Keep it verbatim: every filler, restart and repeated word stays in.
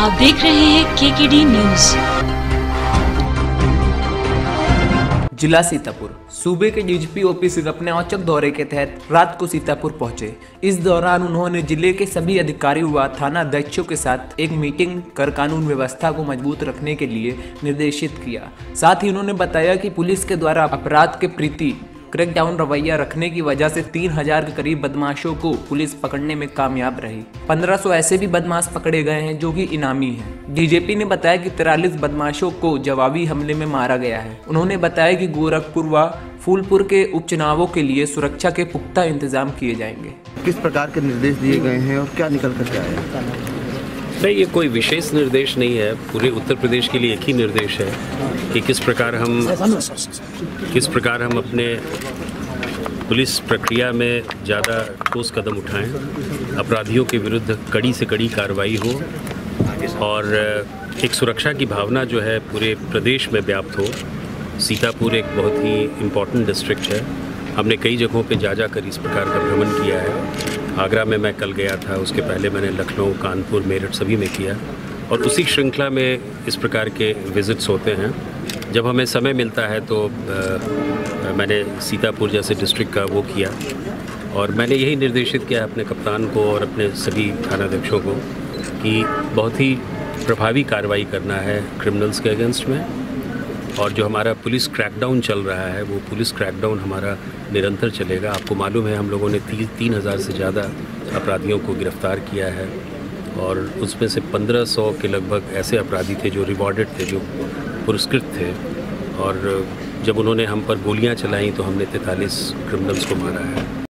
आप देख रहे हैं केकेडी न्यूज। जिला सीतापुर सूबे के डीजीपी ओपी सिंह अपने औचक दौरे के तहत रात को सीतापुर पहुंचे। इस दौरान उन्होंने जिले के सभी अधिकारियों व थाना अध्यक्षों के साथ एक मीटिंग कर कानून व्यवस्था को मजबूत रखने के लिए निर्देशित किया। साथ ही उन्होंने बताया कि पुलिस के द्वारा अपराध के प्रति क्रैकडाउन रवैया रखने की वजह से तीन हजार के करीब बदमाशों को पुलिस पकड़ने में कामयाब रही। पंद्रह सौ ऐसे भी बदमाश पकड़े गए हैं जो कि इनामी हैं। डीजीपी ने बताया कि तिरालीस बदमाशों को जवाबी हमले में मारा गया है। उन्होंने बताया कि गोरखपुर व फूलपुर के उपचुनावों के लिए सुरक्षा के पुख्ता इंतजाम किए जाएंगे। किस प्रकार के निर्देश दिए गए हैं और क्या निकल कर आया? नहीं, ये कोई विशेष निर्देश नहीं है। पूरे उत्तर प्रदेश के लिए एक ही निर्देश है कि किस प्रकार हम किस प्रकार हम अपने पुलिस प्रक्रिया में ज़्यादा ठोस कदम उठाएं, अपराधियों के विरुद्ध कड़ी से कड़ी कार्रवाई हो और एक सुरक्षा की भावना जो है पूरे प्रदेश में व्याप्त हो। सीतापुर एक बहुत ही इम्पोर्टेंट डिस्ट्रिक्ट है। हमने कई जगहों पे जा जा कर इस प्रकार का भ्रमण किया है। आगरा में मैं कल गया था, उसके पहले मैंने लखनऊ, कानपुर, मेरठ सभी में किया और उसी श्रृंखला में इस प्रकार के विज़िट्स होते हैं। जब हमें समय मिलता है तो आ, मैंने सीतापुर जैसे डिस्ट्रिक्ट का वो किया और मैंने यही निर्देशित किया अपने कप्तान को और अपने सभी थानाध्यक्षों को कि बहुत ही प्रभावी कार्रवाई करना है क्रिमिनल्स के अगेंस्ट में। और जो हमारा पुलिस क्रैकडाउन चल रहा है वो पुलिस क्रैकडाउन हमारा निरंतर चलेगा। आपको मालूम है हम लोगों ने ती, तीन हज़ार से ज़्यादा अपराधियों को गिरफ़्तार किया है और उसमें से पंद्रह सौ के लगभग ऐसे अपराधी थे जो रिवॉर्डेड थे, जो पुरस्कृत थे। और जब उन्होंने हम पर गोलियां चलाई तो हमने तैंतालीस क्रिमिनल्स को मारा है।